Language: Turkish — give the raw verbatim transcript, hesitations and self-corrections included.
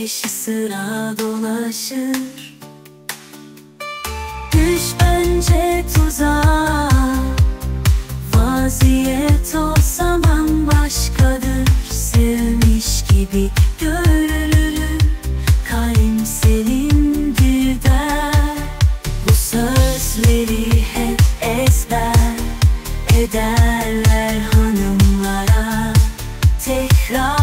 peşi sıra dolaşır. Düş önce tuzağa, vaziyet o zaman başkadır. Sevmiş gibi görülür, kalbim senindir der. Bu sözleri hep ezber ederler hanımlara, tekrar